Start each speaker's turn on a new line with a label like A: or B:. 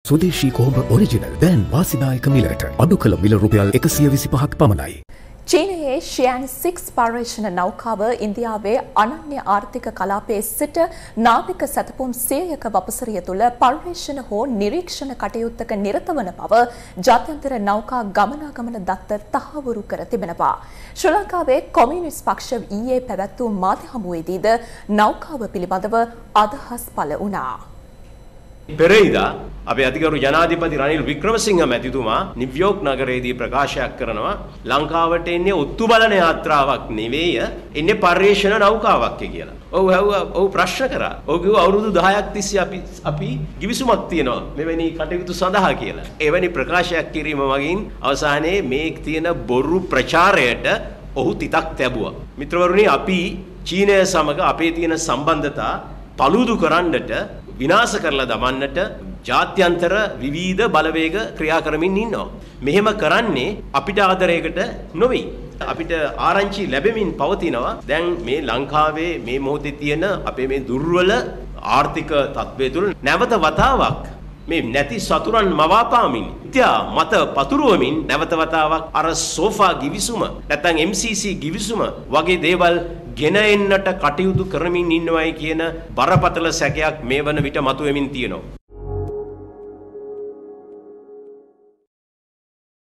A: ස්වදේශී කොහොඹ original දැන් වාසිදායක මිලට අඩු කළ මිල රුපියල් 125ක් පමණයි.
B: චීනයේ ෂියන් 6 පර්යේෂණ නෞකාව ඉන්දියාවේ අනන්‍ය ආර්ථික කලාපයේ සිට නාවික සැතපුම් 100ක වපසරිය තුළ පර්යේෂණ හෝ නිරීක්ෂණ කටයුත්තක නිරත වන බව ජාත්‍යන්තර නෞකා ගමනාගමන දත්ත තහවුරු කර තිබෙනවා. ශ්‍රී ලංකාවේ කොමියුනිස්ට් පක්ෂ ඊයේ පැවැත් වූ මාධ්‍ය හමුවේදීද නෞකාව පිළිබඳව අදහස් පළ වුණා.
C: පෙරේදා අපේ අධිකරු ජනාධිපති රනිල් වික්‍රමසිංහ මැතිතුමා නිව්යෝක් නගරයේදී ප්‍රකාශයක් කරනවා ලංකාවට එන්නේ ඔත්තු බලන යාත්‍රාවක් නෙවෙයි එන්නේ පර්යේෂණ නෞකාවක් කියලා. ඔව් ප්‍රශ්න කරා. ඔව් කිව්වා අවුරුදු 10ක් තිස්සේ අපි givisුමක් තියනවා මෙවැනි කටයුතු සඳහා කියලා. එවැනි ප්‍රකාශයක් කිරීම මගින් අවසානයේ මේ තියෙන බොරු ප්‍රචාරයට ඔහු තිතක් තැබුවා. මිත්‍රවරුනි අපි චීනය සමග අපේ තියෙන සම්බන්ධතා paludu කරන්නට විනාශ කරලා දමන්නට ජාත්‍යන්තර විවිධ බලවේග ක්‍රියා කරමින් ඉන්නවා. මෙහෙම කරන්නේ අපිට ආදරයකට නොවේ. අපිට ආරංචි ලැබෙමින් පවතිනවා. දැන් මේ ලංකාවේ මේ මොහොතේ තියෙන අපේ මේ දුර්වල ආර්ථික තත්ත්වය තුළ නැවත වතාවක් මේ නැති සතුරන් මවාපාමින් මිත්‍යා මත පතුරවමින් නැවත වතාවක් අර සෝෆා givisuma නැත්නම් MCC givisuma වගේ දේවල් ගෙන එන්නට කටයුතු කරමින් ඉන්නවයි කියන බරපතල සැකයක් මේ වන විට මතුවෙමින් තියෙනවා.